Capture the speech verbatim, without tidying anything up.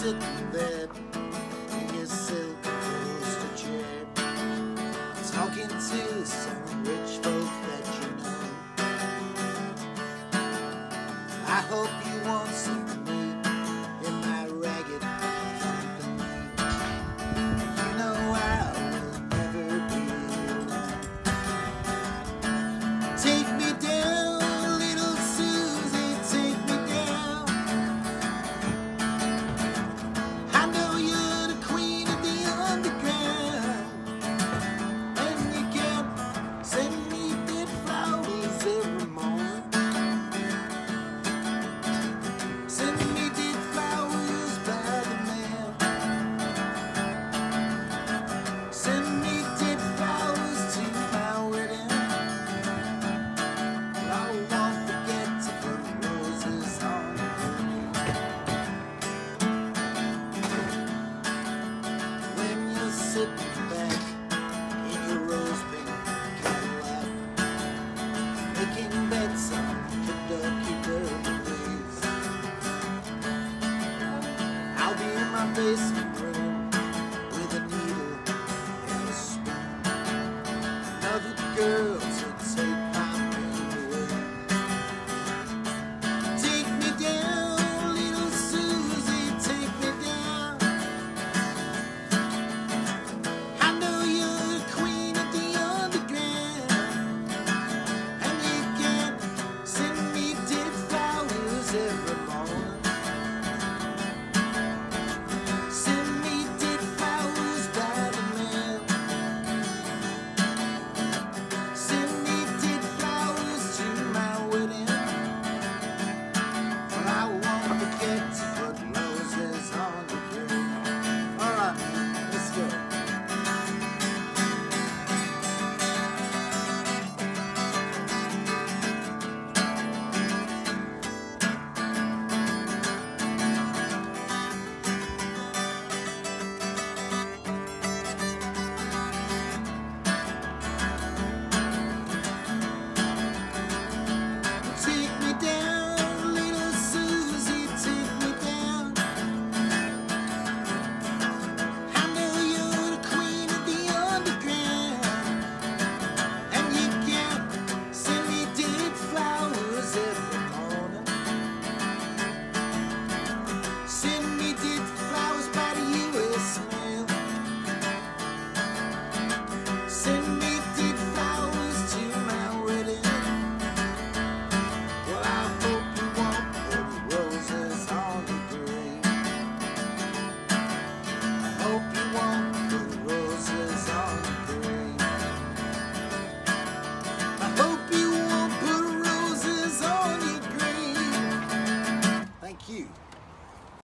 sitting there in your silk upholstered chair, talking to some rich folk that you know. I hope you want some meat in my ragged company. You know I will never be alone. Take me down, little Susie, take me down. I know you're the queen of the underground, and you can send me dead flowers every morning. Send me dead flowers by the mail. Send me dead flowers to my wedding. I won't forget to put roses on the grave. When you're sitting